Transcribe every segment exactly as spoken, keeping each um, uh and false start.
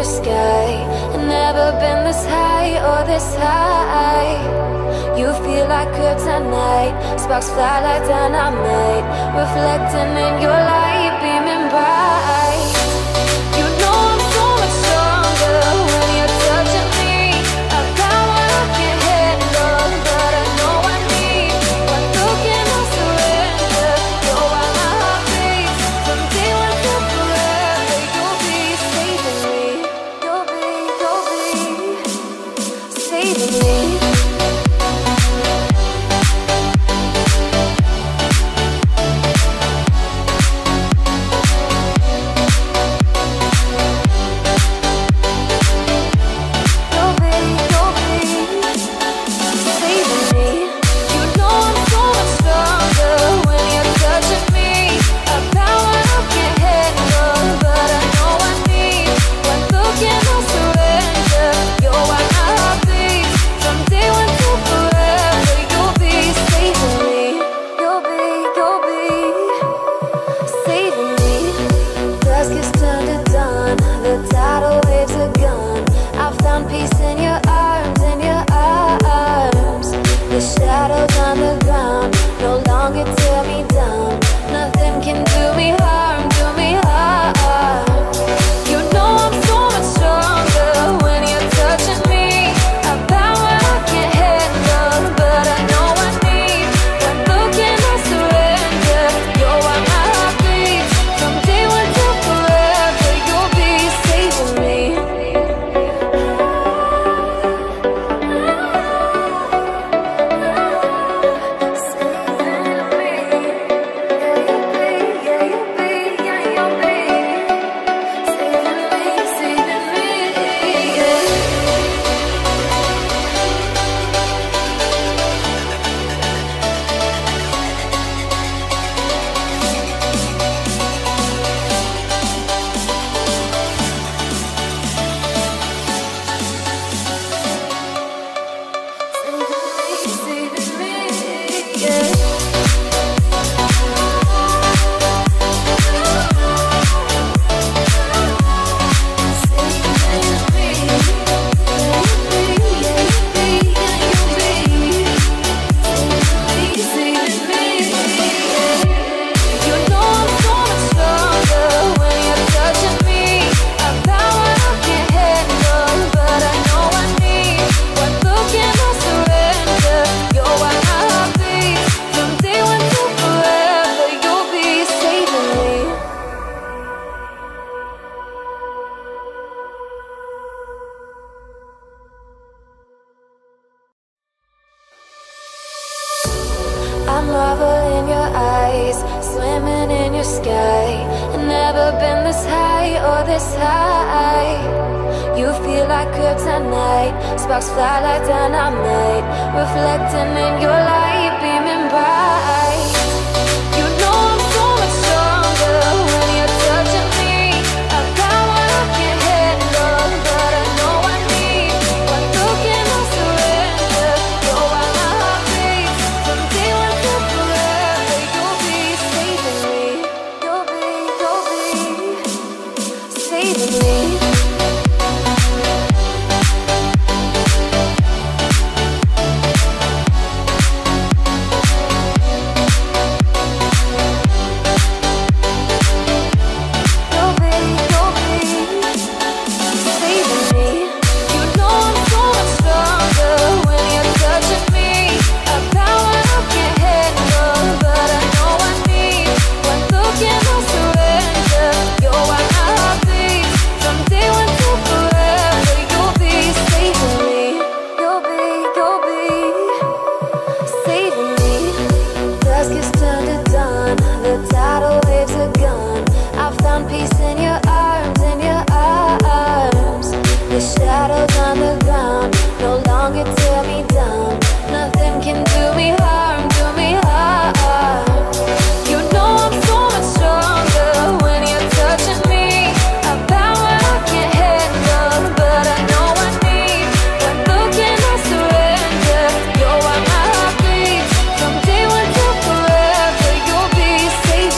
sky, and never been this high or this high. You feel like kryptonite, sparks fly like dynamite, reflecting in your light, beaming bright. You know I'm so much stronger when you're touching me. A power I can't handle, but I know I need. One look and I'll surrender. You're why my heart beats. From day one to forever, you'll be saving me. You'll be, you'll be saving me. I marvel in your eyes, swimming in your sky, and never been this high or this high. You feel like kryptonite, sparks fly like dynamite, reflecting in your light, beaming bright. You know I'm so much stronger when you're touching me. A power I can't handle, but I know I need. One look and I'll surrender. You're why my heart beats. From day one to forever, you'll be saving me. You'll be, you'll be saving me. Save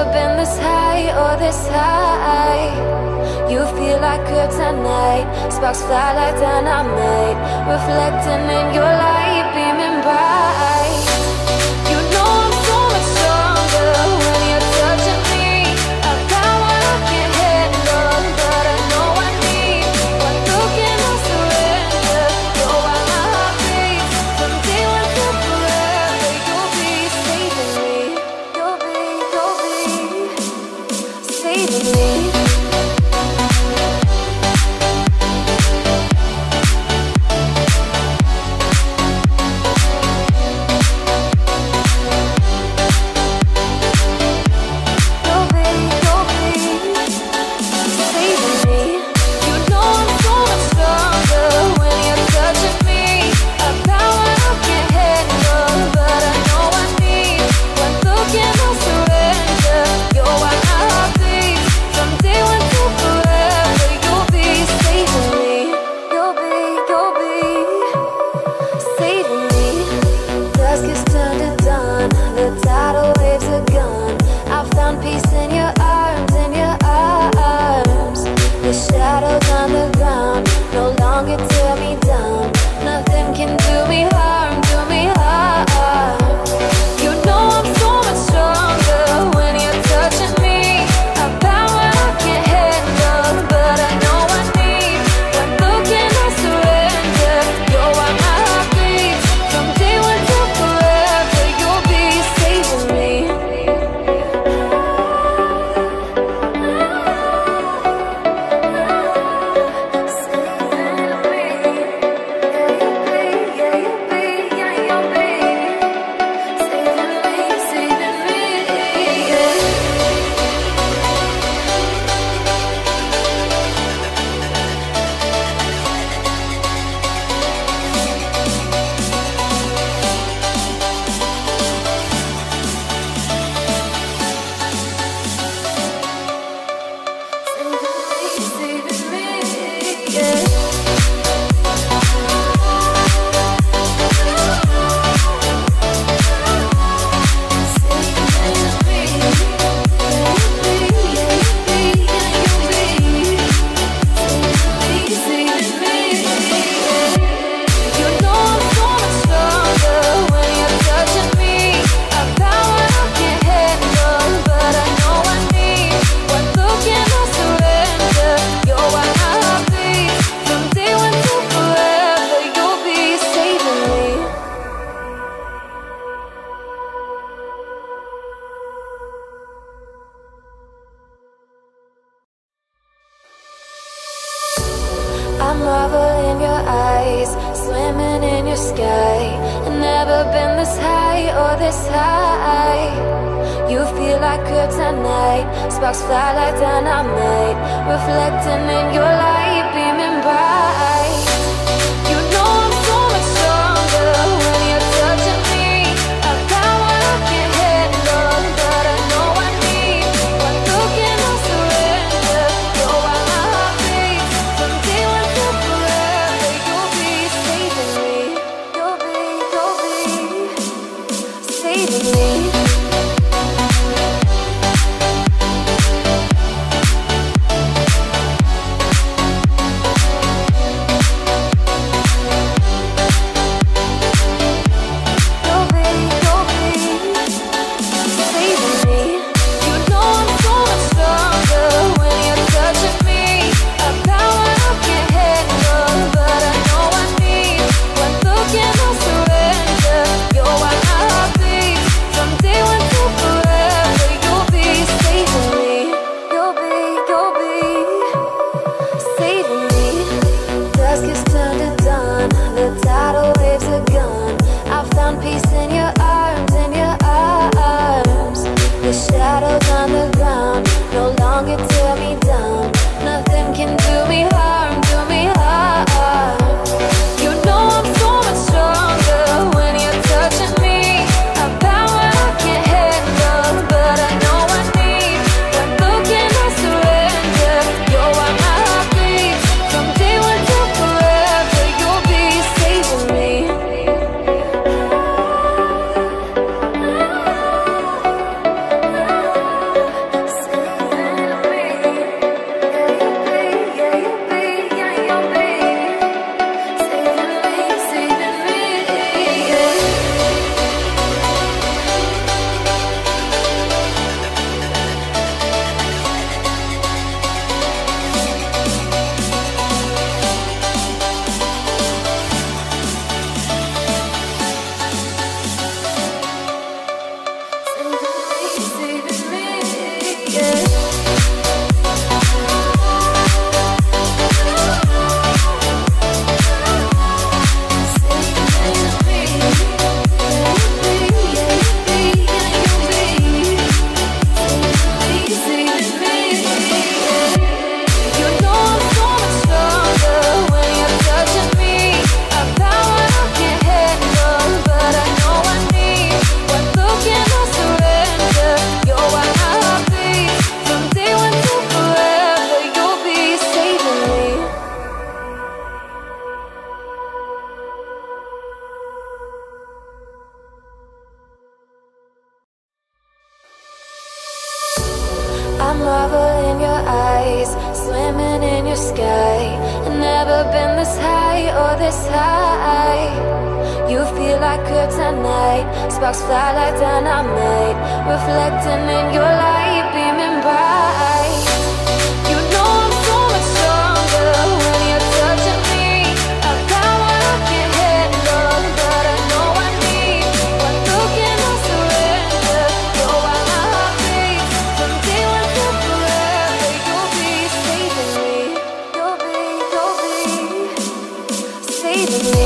never been this high or this high. You feel like kryptonite, sparks fly like dynamite, reflecting in your light, beaming bright. You know I'm so much stronger when you're touching me. A power I can't handle, but I know I need. One look and I'll surrender. You're why my heart beats. From day one to forever, you'll be saving me. You'll be, you'll be saving me. I marvel in your eyes, swimming in your sky. I've never been this high or this high. You feel like kryptonite, sparks fly like dynamite, reflecting in your light, beaming bright. You know I'm so much stronger when you're touching me. A power I can't handle, but I know I need. One look and I'll surrender. You're why my heart beats. From day one to forever, you'll be saving me. You'll be, you'll be saving me. your sky, and never been this high or this high. You feel like kryptonite, sparks fly like dynamite, reflecting in your light, beaming bright. You know I'm so much stronger when you're touching me. A power I can't handle, but I know I need. One look and I surrender. You're why my heart beats. From day one to forever, you'll be saving me. You'll be, you'll be saving me.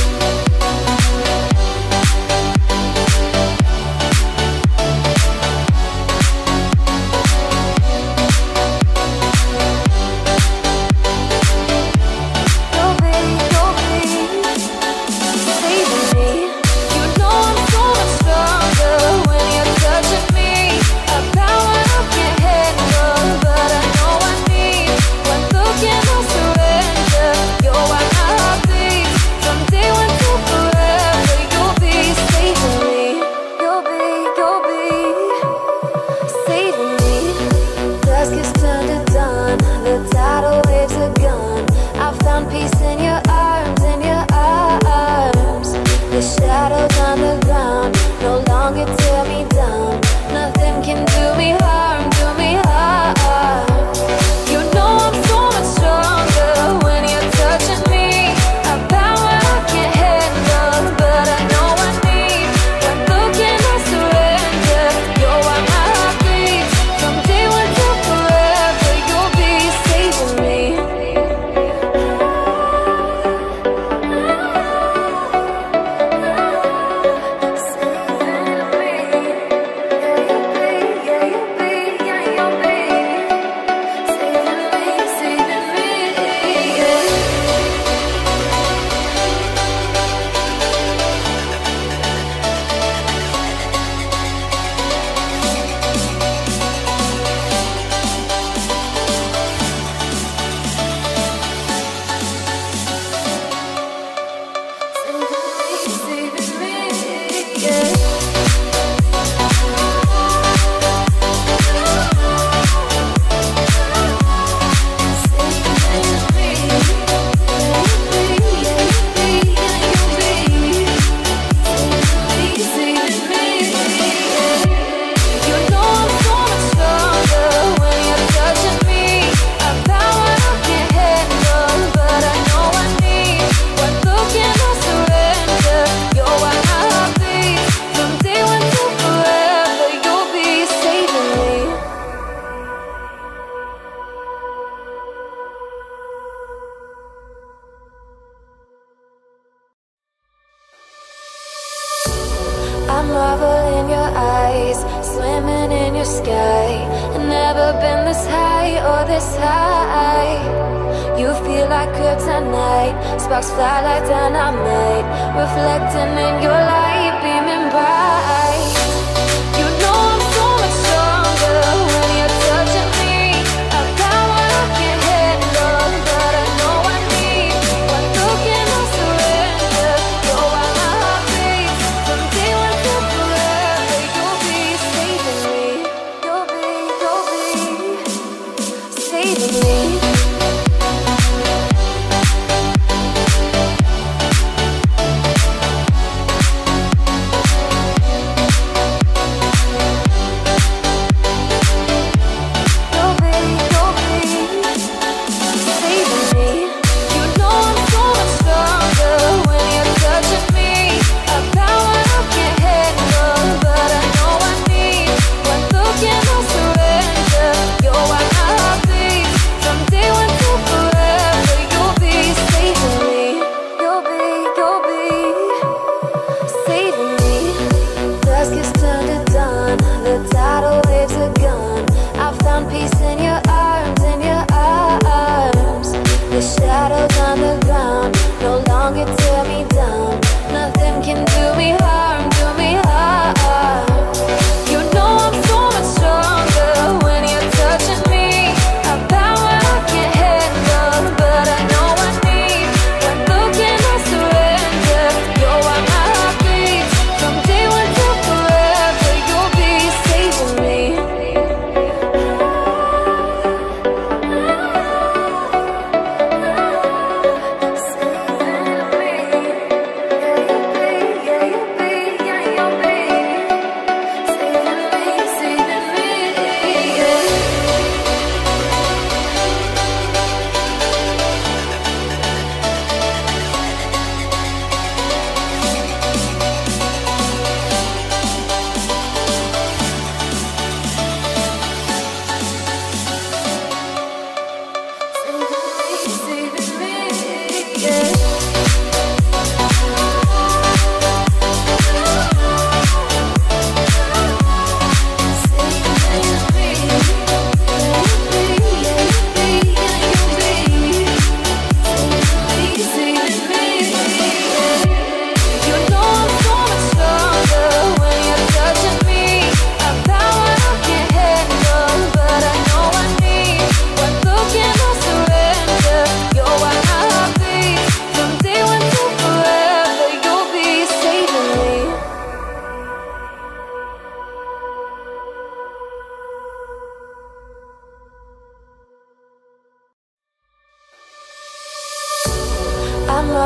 I marvel in your eyes, swimming in your sky, and never been this high or this high. You feel like kryptonite, sparks fly like dynamite, reflecting in your light, beaming bright. You know I'm so much stronger when you're touching me. A power I can't handle, but I know I need. One look and I surrender. You're why my heart beats. From day one to forever, you'll be saving me. You'll be, you'll be saving me.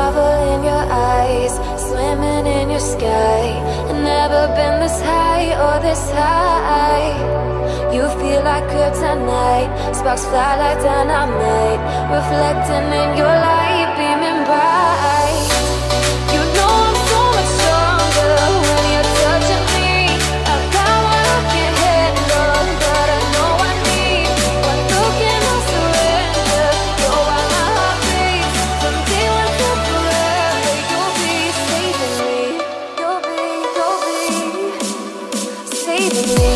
marvel in your eyes, swimming in your sky. I've never been this high or this high. You feel like kryptonite, sparks fly like dynamite, reflecting in your light, beaming bright. You know I'm so much stronger when you're touching me. I've got what I can't handle, but I know I need. One look and I'll surrender. You're why my heart beats. From day one to forever, you'll be saving me. You'll be, you'll be saving me.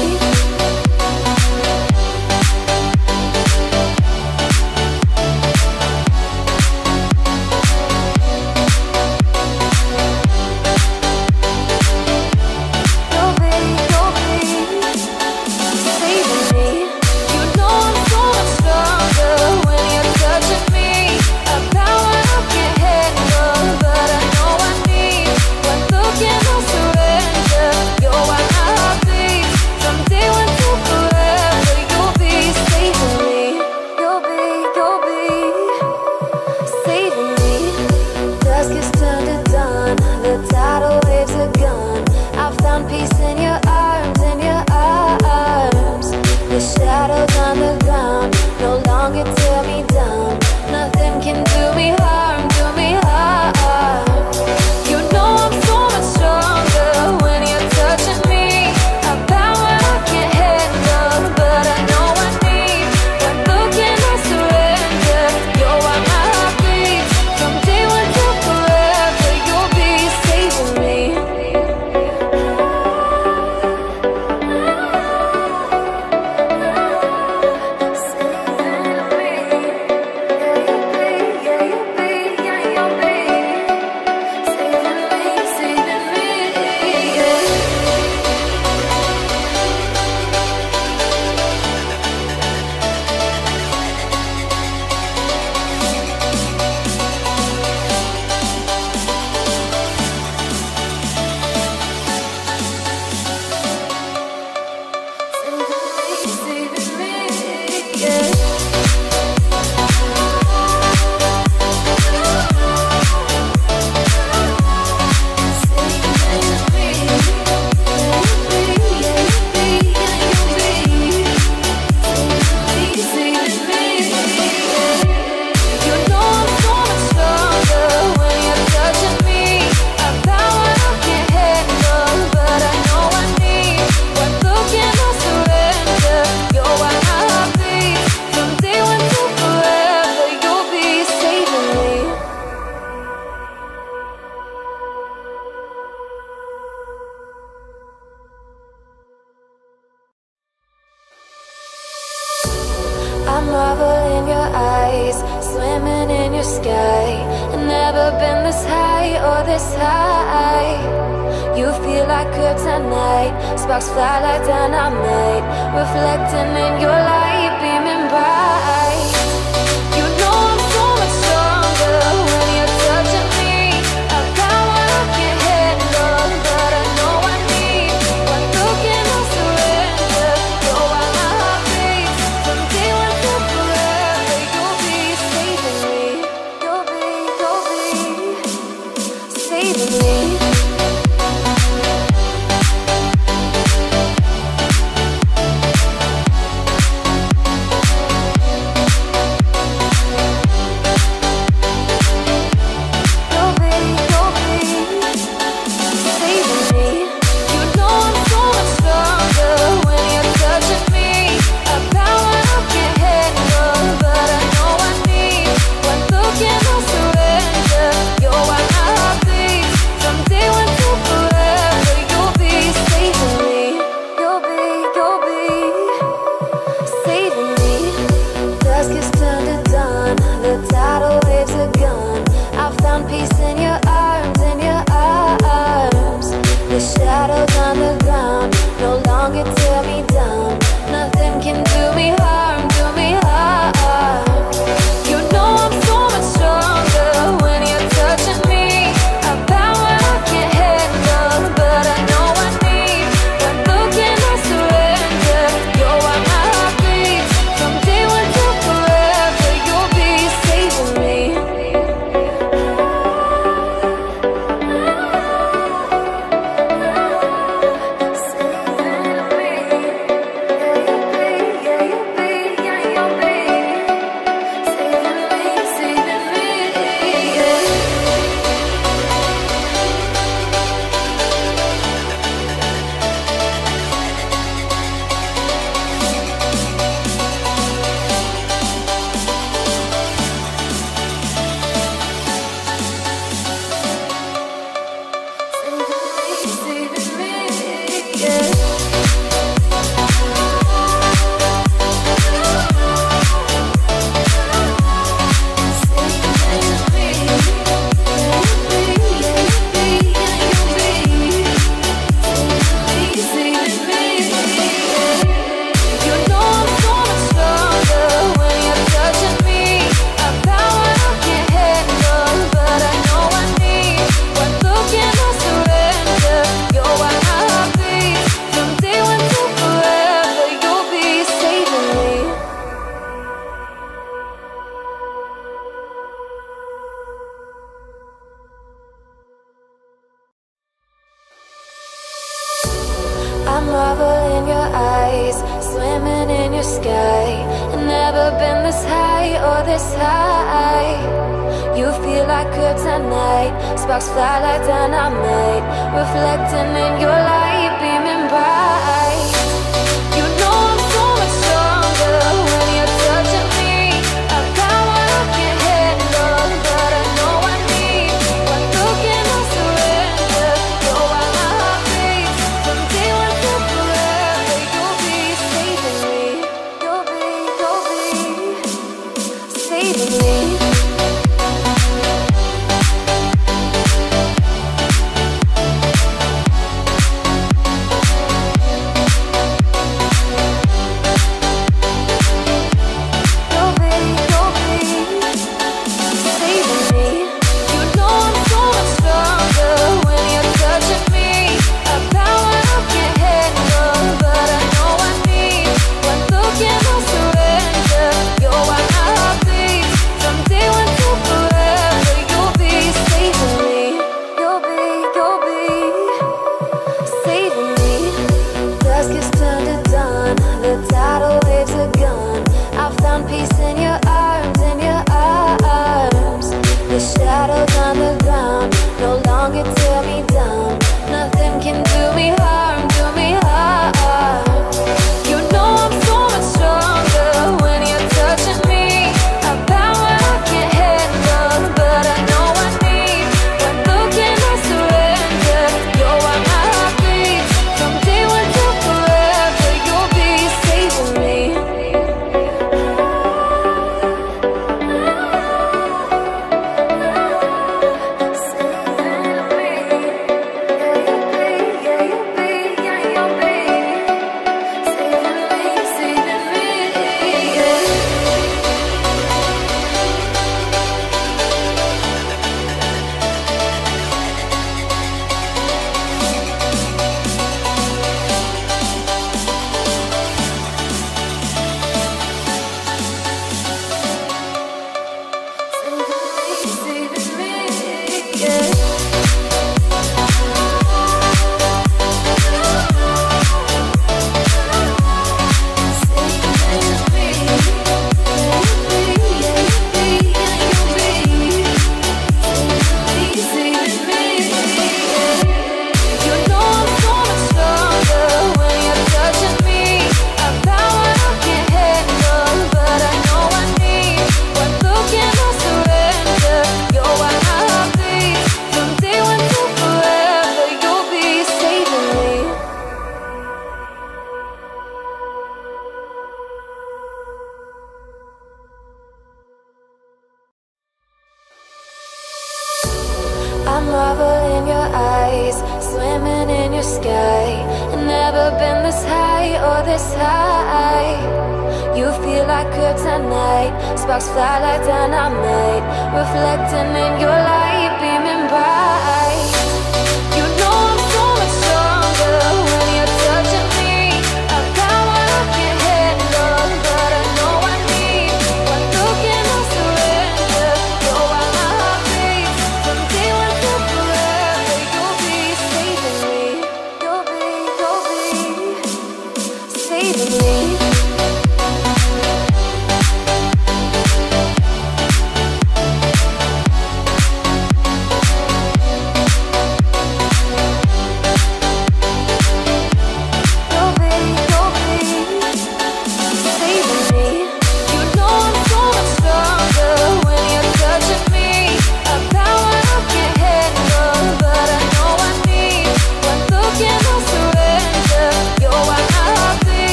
I marvel in your eyes, swimming in your sky. I've never been this high or this high. You feel like kryptonite, sparks fly like dynamite, reflecting in your light, beaming bright. You know I'm so much stronger when you're touching me. I've got what I can't handle, but I know I need. One look and I'll surrender. You're why my heart beats. From day one to forever, you'll be saving me. You'll be, you'll be saving me. your sky, and never been this high or this high. You feel like kryptonite, sparks fly like dynamite, reflecting in your light, beaming bright. You know I'm so much stronger when you're touching me. I got what I can't handle, but I know I need. One look and I surrender. You're why my heart beats. From day one to forever, you'll be saving me. You'll be, you'll be saving me. I marvel in your eyes, swimming in your sky, and never been this high or this high. You feel like kryptonite, sparks fly like dynamite, reflecting in your light, beaming bright. You know I'm so much stronger when you're touching me. I got what I can't handle, but I know I need. One look and I surrender. You're why my heart beats. From day one to forever, you'll be saving me. You'll be, you'll be saving me.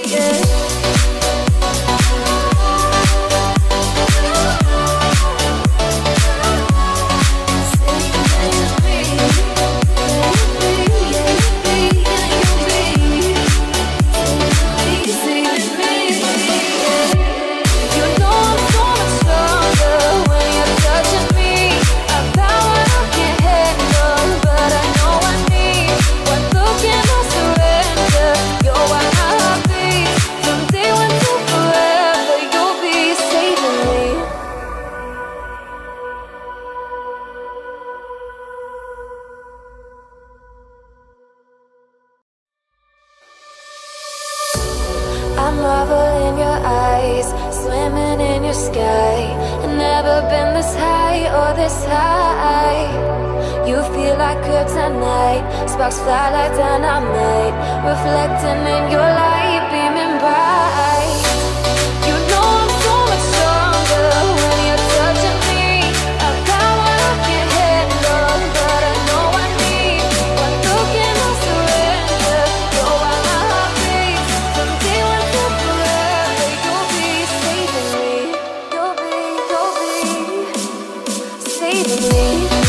I marvel in your eyes, swimming in your sky. I've never been this high or this high. You feel like kryptonite, sparks fly like dynamite, reflecting in your light, beaming bright. You know I'm so much stronger when you're touching me. I've got what I can't handle, but I know I need one look and I'll surrender. You're why my heart beats from day one to forever. You'll be saving me. You'll be, you'll be saving me.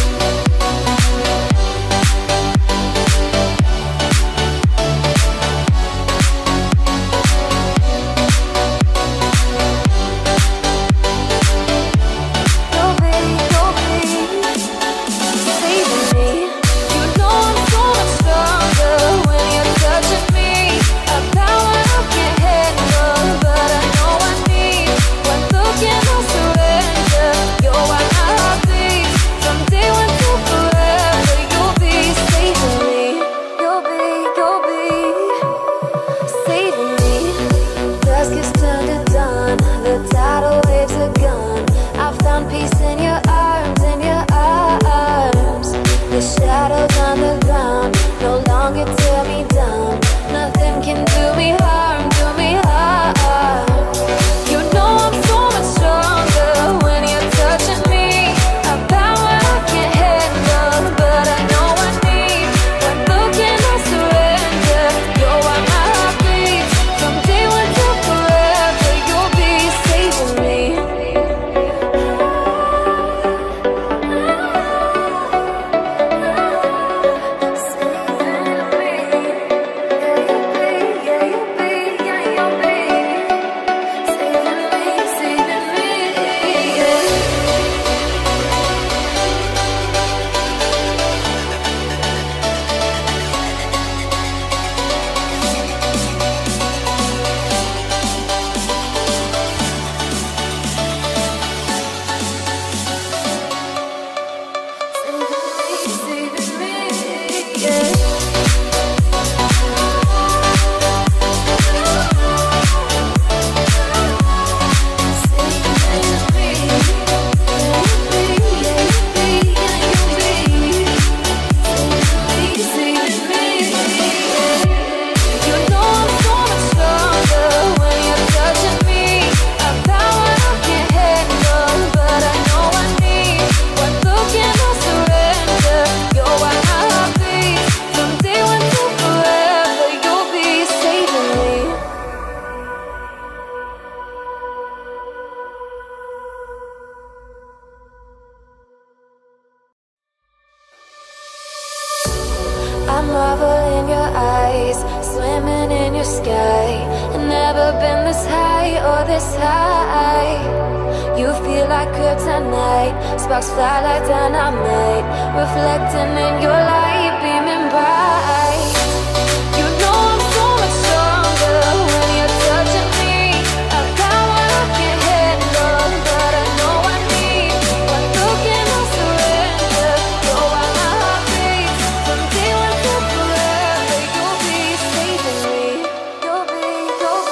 I marvel in your eyes, swimming in your sky. I've never been this high or this high. You feel like kryptonite, sparks fly like dynamite, reflecting in your light, beaming bright. You know I'm so much stronger when you're touching me. I've got what I can't handle, but I know I need one look and I'll surrender. You're why my heart beats from day one to forever. You'll be saving me. You'll be, you'll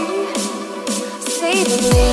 be saving me.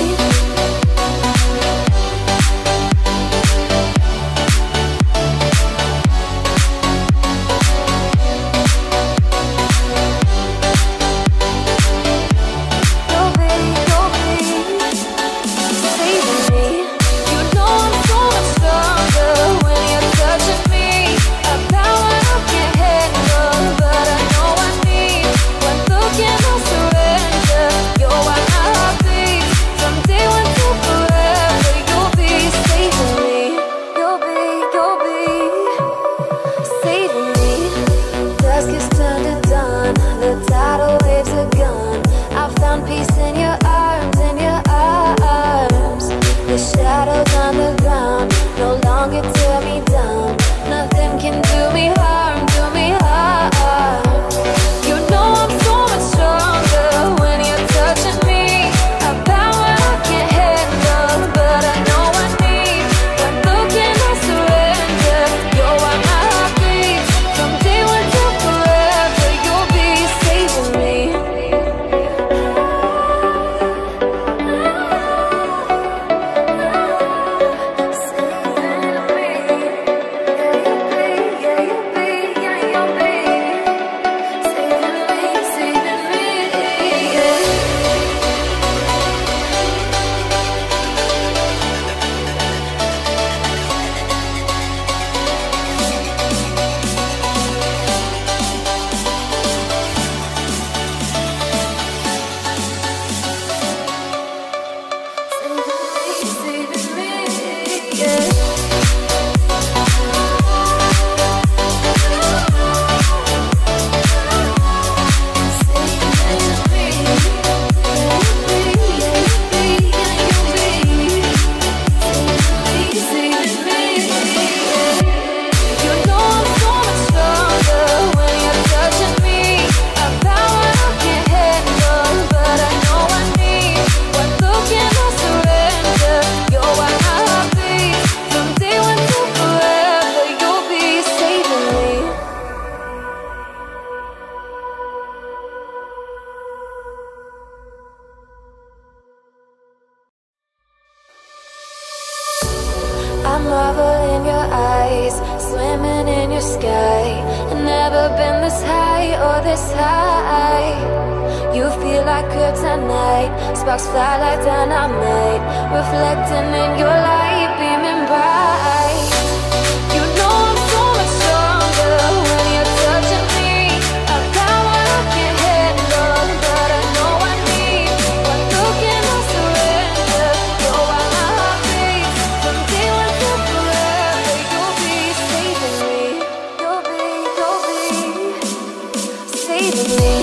sky, and never been this high or this high. You feel like kryptonite, sparks fly like dynamite, reflecting in your light, beaming bright. You know I'm so much stronger when you're touching me. I've got what I can't handle, but I know I need. One look and I surrender. You're why my heart beats. From day one to forever, you'll be saving me. You'll be, you'll be saving me.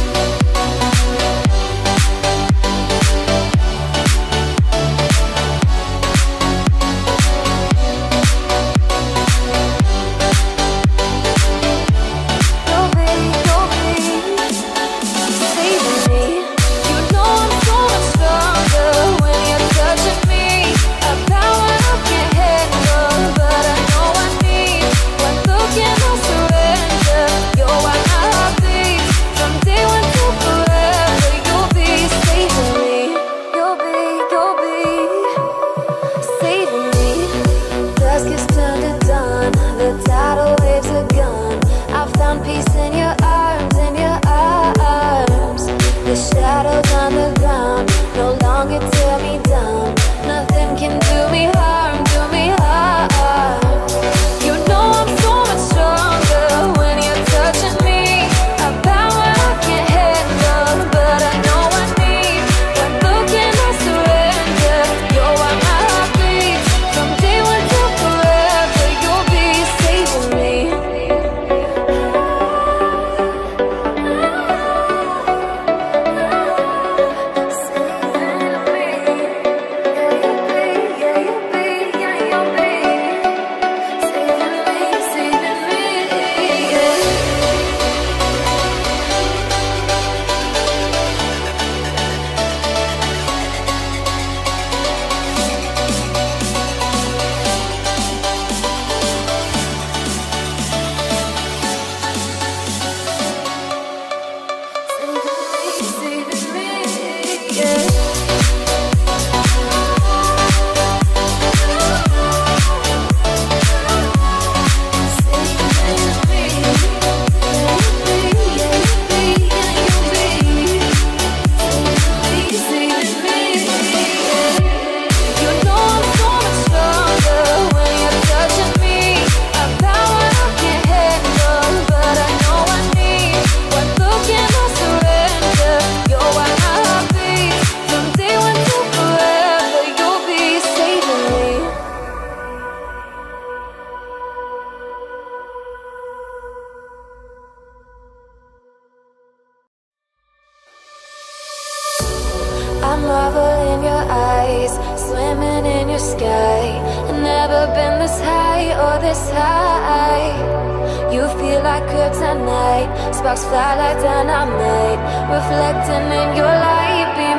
I marvel in your eyes, swimming in your sky, and never been this high or this high. You feel like kryptonite, sparks fly like dynamite, reflecting in your light, beaming